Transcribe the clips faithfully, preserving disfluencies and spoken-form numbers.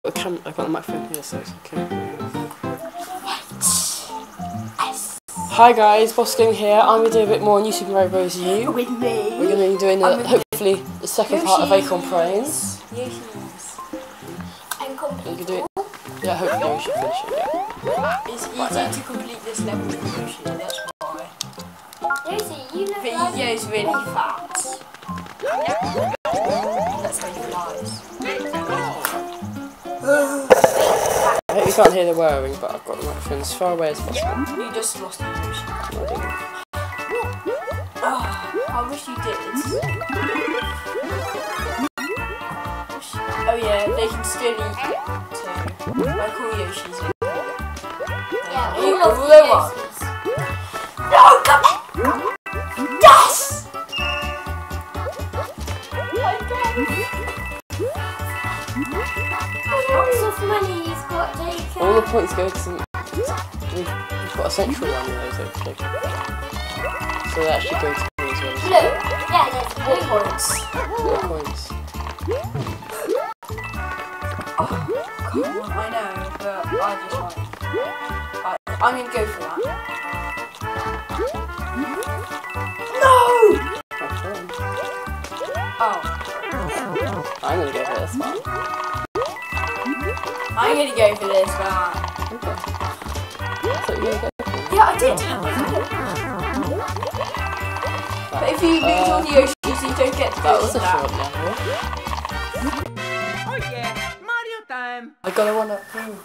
I got the microphone here, so it's okay. Hi guys, Boss Game here. I'm going to do a bit more New Super Mario Bros. U. With me. We're going to be doing, the, hopefully, the second Yoshi's. part of Acorn Plains. Yoshi's. And complete. We can do it. Yeah, hopefully we should finish it, yeah. It's easy right to complete this level with Yoshi, that's why. Yoshi, you look But like... Yo's really fat. That's how he flies. I hope you can't hear the whirring, but I've got the microphone as far away as possible. You just lost the Yoshi. I didn't. Oh, I wish you did. Oh yeah, they can still eat it too. Like all Yoshis. Yeah, All all of the the ones. Yoshis. No, come back! Yes! Lots of money he's got taken. All the points go to some... We've, we've got a central one of those, actually. So they actually go to me as well. Blue. Yeah, there's blue points. Four points. Oh, come on, I know, but I just want. I, I'm gonna go for that. No! Okay. Oh, I'm gonna go for this one. I'm gonna go for this one. Okay. So you're gonna go for it? Yeah, I did. But if you lose Uh, all the Yoshis, you don't get the That was a Yoshi short back. level. Oh yeah, Mario time! I got a one up too.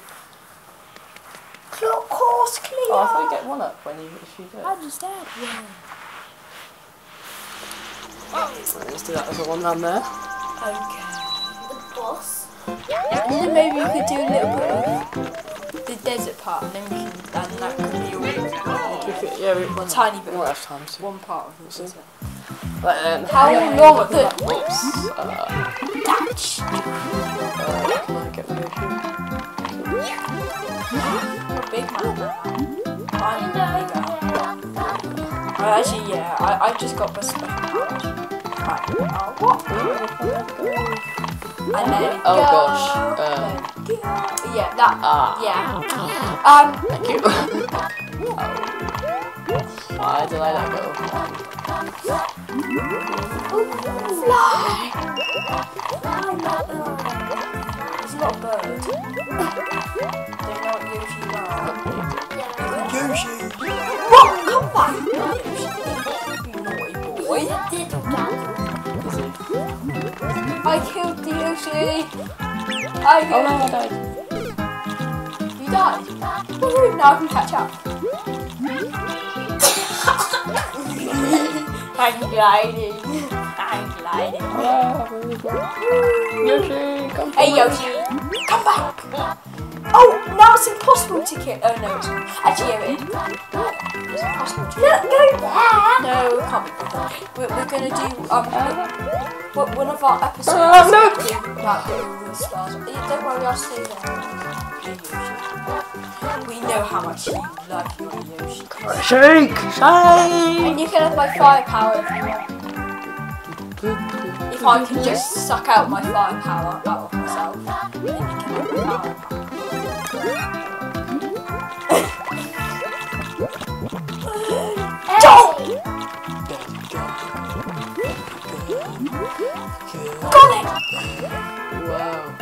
Of course, clear. Oh, I thought you get one up when you if you do it. I understand. Yeah. Right, let's do that other one down there. Okay. The boss. And then maybe we could do a little bit of the desert part, and then we can, and that could be all If it- Yeah, we one tiny bit. we won't have time to. One part of the desert. Right then. How long are the Oops. Uh, Dash? uh, can I get the Yoshi? You're a big man. I'm bigger. No. I actually, yeah, I, I just got the special powers. Right. Oh, what? And then Oh go. gosh. Um, Then go. Yeah, that. ah. Yeah. Um. Thank you. Oh. Why did I let go? Fly. It's not a bird. They know what Yoshi are. Yoshi. What? Come back. Yoshi. You naughty boy. I killed the Yoshi. I killed Oh no, I died. You died. Woohoo, now I can catch up. I'm gliding. I'm gliding. Ah, really good. Yoshi, come Hey forward. Yoshi, come back. Oh, now it's impossible to kill. Oh no, it's not. Actually, yeah, it is. It's impossible to kill. Look, go there. No, it can't be done. We're, we're gonna do um what one of our episodes. Oh, no. is gonna be about the all stars. Yeah, don't worry, I'll stay there. We know how much you love your Yoshi. Shake! Shake! And you can have my fire power if you want. If I can just suck out my fire power out of myself, then you can have my fire power. Hey. Got it! Wow.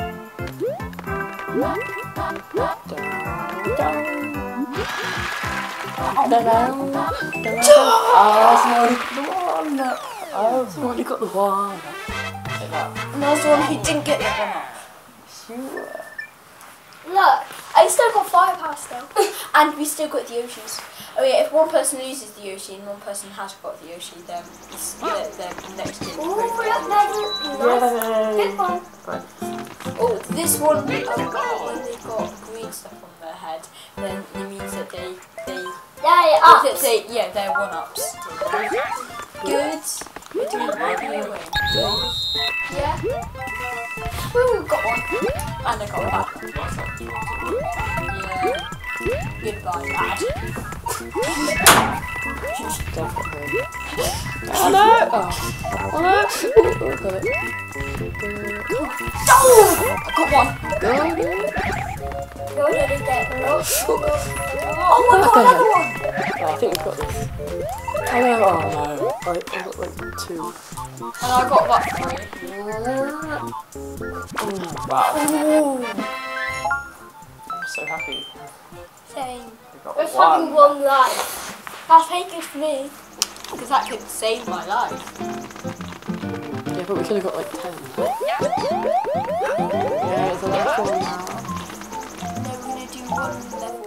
Oh, someone got the one. Oh, someone got the one. Like that. And I was the one who didn't get the one up. Sure. Look, I still got firepower still. And we still got the Yoshis. Oh yeah, if one person loses the Yoshi and one person has got the Yoshi, then it's, they're, they're next to Ooh, look, there's a Yay. good one. Oh, this one, um, when they've got green stuff on their head, then it means that they, they, Yeah, yeah, that up. they yeah, they're one-ups. Good. We're doing really well. Yeah. Ooh, got one. And I got that. Yeah. Goodbye, lad. Don't get hurt. Oh no! Oh, oh no! Oh, got it. Oh! I got one. Go, go. Go ahead and get it. Oh, Oh my god, another one. Oh, I think we've got this. Oh no, oh no. Right, I got like two. And I got about three. Wow. Ooh. I'm so happy. same. We got We're having one. one life. That's taken for me. Because that could save my life. Yeah, but we could have got like ten. Yeah, it's the last one now. And then we're going to do one level.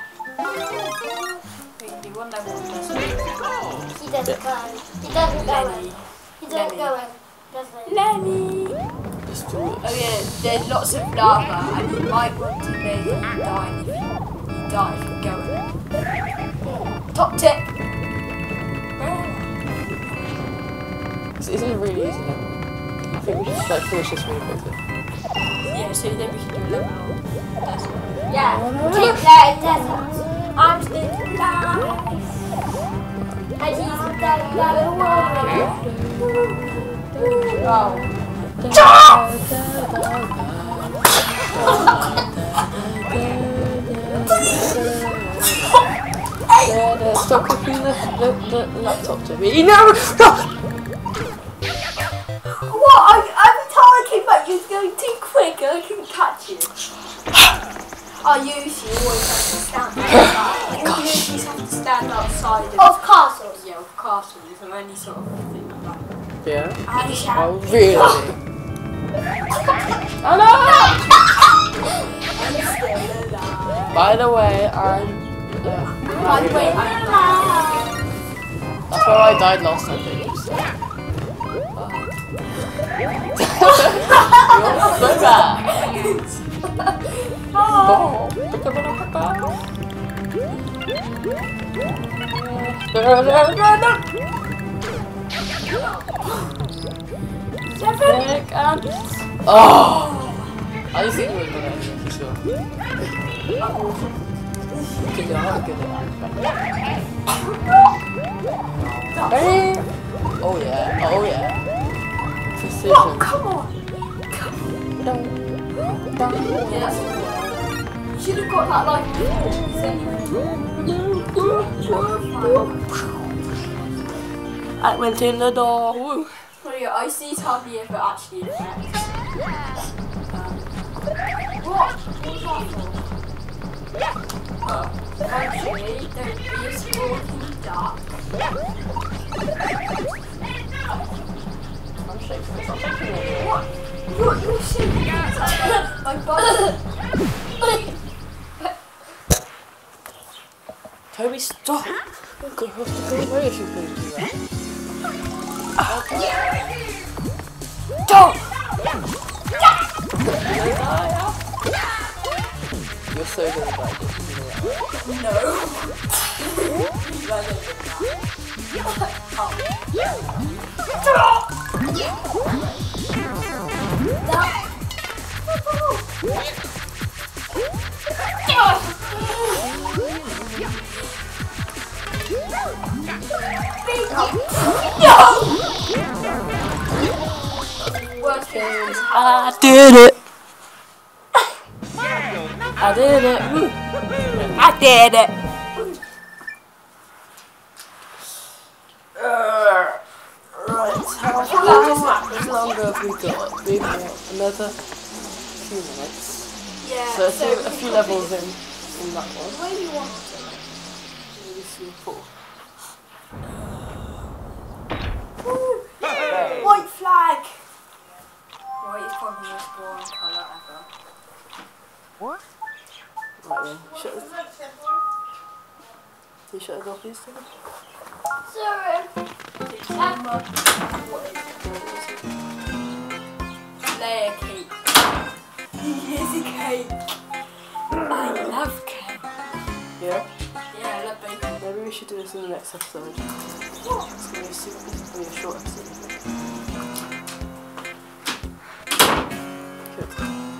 We can do one level on this one. He doesn't go. He doesn't go. Lenny. He doesn't Lenny. go in. Doesn't he? Lenny! Let's do Oh this. yeah, there's lots of lava and you might want to make it die if you, you die if you go in. Top tip! This isn't really easy level. I think we should like finish this really quickly. Yeah, so then we can do a level on this one. Yeah. Keep that desert. I'm still alive. And he's that little Wow. Yeah, stop clicking the, the, the laptop to me. No! No! What? I, every time I came back, you was going too quick and I couldn't catch you. I usually always have to stand outside. You usually have to stand outside of, Of castles. yeah, of castles or any sort of thing like that. Yeah? I shall. Oh, really? Oh no! I'm still alive. By the way, I'm... Uh, By the way, I'm that's where I died last time, thank you, so... You're so bad! Oh. Oh! I just think we're gonna for sure. Because you're not good at that. Oh yeah, oh yeah. Precision. Oh, come on! Yeah, that's cool. You should have got that like before. I went in the door. Woo. Oh yeah, I see Tabby if it actually affects. Um, what? What's that for? Oh, actually, don't be a sporty duck. I'm shaking this up. What? You're, you're shaking my butt. Toby, stop! You're gonna have to go away if you're going to do that. Don't! You're so good at that. I did it! I did it! I did it! Uh, right, how, how much longer have we got? We've got another few minutes. Yeah. So a few, a few levels in, in that one. Where do you want Maybe three, four. to? White flag! White is probably the most boring colour ever. What? Right then, shut the... Can you shut the door please, David? Sorry. Remember what is it called? Layer cake. Here's a cake. I love cake. Yeah? Yeah, I love bacon. Maybe we should do this in the next episode. It's going to be a, super, it's gonna be a short episode. Good.